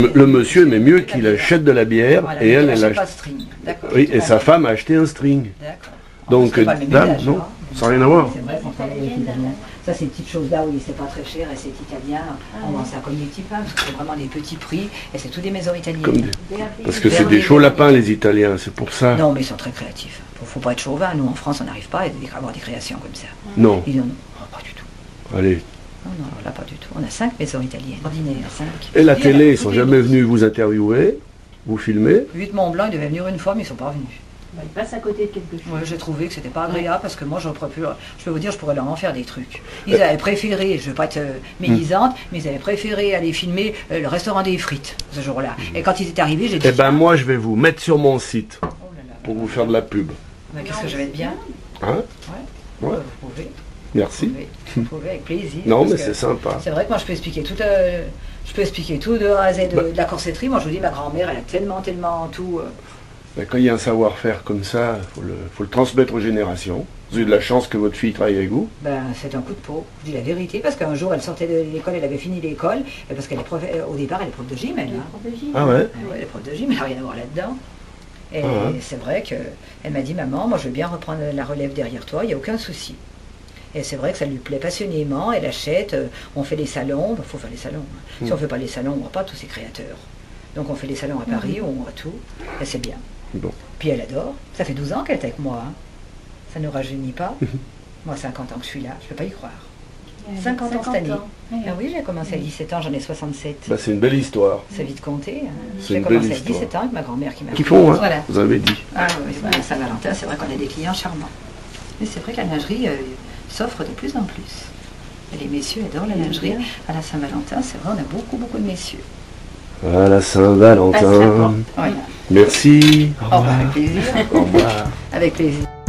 Le monsieur aimait mieux qu'il achète de la bière Voilà, et elle achète pas achète. de string. D'accord. Oui, et sa femme a acheté un string. D'accord. Donc, C'est pas le même dame, ménage, non, hein. ça n'a rien à voir. C'est vrai qu'on travaille avec l'italien. Ça, ces petites choses-là, oui, c'est pas très cher et c'est italien. On vend ça comme des petits pains, parce que c'est vraiment des petits prix et c'est tous des maisons italiennes. Comme parce que c'est des chauds lapins, les Italiens, c'est pour ça. Non, mais ils sont très créatifs. Faut pas être chauvin. Nous, en France, on n'arrive pas à avoir des créations comme ça. Non, Ils en ont pas du tout. allez. Non, non, là, pas du tout. On a 5 maisons italiennes. Ordinaire, 5. Et la télé, ils ne sont jamais venus vous interviewer, vous filmer. 8 Mont Blanc, ils devaient venir une fois, mais ils sont pas revenus. Bah, il passe à côté de quelque chose. Ouais, j'ai trouvé que c'était pas agréable parce que moi, je peux vous dire, je pourrais leur en faire des trucs. Ils avaient préféré, je veux pas être médisante, mais ils avaient préféré aller filmer le restaurant des frites ce jour-là. Et quand ils étaient arrivés, j'ai dit. Eh ben moi, je vais vous mettre sur mon site Oh là là. pour vous faire de la pub. Mais qu'est-ce que je vais être bien? Hein? Ouais. Ouais. Vous pouvez. Merci. Vous pouvez avec plaisir. Non, parce mais que c'est sympa. C'est vrai que moi, je peux expliquer tout. Je peux expliquer tout de A à Z de la corsetterie. Moi, je vous dis, ma grand-mère, elle a tellement tout. Ben, quand il y a un savoir-faire comme ça, faut le transmettre aux générations. Vous avez de la chance que votre fille travaille avec vous. Ben, c'est un coup de peau. Je dis la vérité, parce qu'un jour, elle sortait de l'école, elle avait fini l'école, et parce qu'elle est au départ, elle est prof de gym, elle. Hein. Ah ouais? Ouais, elle est prof de gym, elle n'a rien à voir là-dedans. Et c'est vrai qu'elle m'a dit, maman, moi je veux bien reprendre la relève derrière toi, il n'y a aucun souci. Et c'est vrai que ça lui plaît passionnément, elle achète, on fait les salons, il faut faire les salons. Hein. Si on ne fait pas les salons, on ne voit pas tous ces créateurs. Donc on fait les salons à Paris, où on voit tout, et c'est bien. Bon. Puis elle adore, ça fait 12 ans qu'elle est avec moi, hein. Ça ne rajeunit pas. Moi, 50 ans que je suis là, je ne peux pas y croire. 50 ans cette année. Ah oui, j'ai commencé à 17 ans, j'en ai 67. Ben, c'est une belle histoire. C'est vite compté. Hein. C'est J'ai une belle commencé à histoire. 17 ans avec ma grand-mère qui m'a Qui font, hein, Voilà. vous avez dit. Ah oui, voilà, Saint-Valentin, c'est vrai qu'on a des clients charmants. Mais c'est vrai que la lingerie s'offre de plus en plus. Et les messieurs adorent la lingerie. À la Saint-Valentin, c'est vrai, on a beaucoup de messieurs. À la Saint-Valentin. Voilà. Merci. Au Au revoir, revoir. avec plaisir. Au revoir. Avec plaisir.